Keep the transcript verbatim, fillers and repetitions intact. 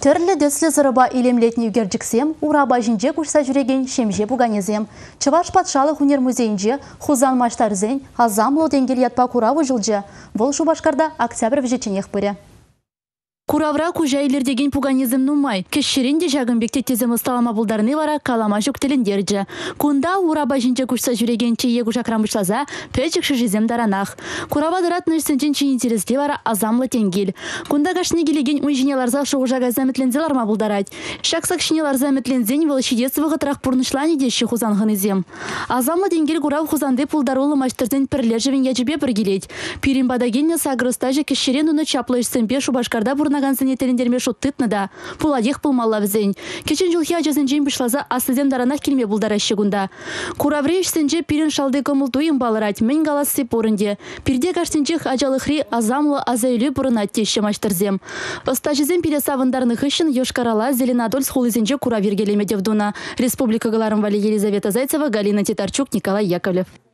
Тірлі дөслі зырыба илемлетні үгерджіксем, ураба жинже күшса жүреген шемже буганезем. Чываш патшалық өнер музейінже хузан маштарзен азамло денгел ятпа куравы жылжы. Бұл Шубашкарда октябрь вжеченех пыры. Куравра кужайлер деген пуганизм нумай. Кешшерінде жагынбекте тезім ұсталама бұлдарыны вара калама жүктеліндерді. Кунда ураба жинже күшса жүрегенче егу жакрамышлаза пөчікші жизем даранақ. Курава дыратны үстінчен интересле вара азамлы тенгел. Кунда кашны келеген уйжинеларза шоғы жага зәмітлензел арма бұлдарад. Шақсак шинелар зәмітлензен велосипедес вғытырақ пұрнышланы деші хузанғынызем. Азамлы тенгел курав хузанды пулдарулы маштырзен пірлер живен яжыбе біргелет. Пирин бадагенне сагрыстажы кешшерен уны чаплы ішсенбе Шубашкарда наган сенетеріндерме шуттытны да. Пуладех пулмалла взен. Кечен жылхи ажасын жен бішлаза асызем даранақ келме бұлдара щегунда. Куравреш сенже пирин шалды көмілтуын балырать, мен галасы порынде. Пирде кашсенчех ажалықри азамлы азайлы бұрынат теші маштырзем. Остажызем пире савындарных ишін Йошкарала Зеленодольск хулызенже куравер келеме девдуна. Республика Галарым Вали Елизавета Зайцева, Галина Титарчук, Николай Яковлев.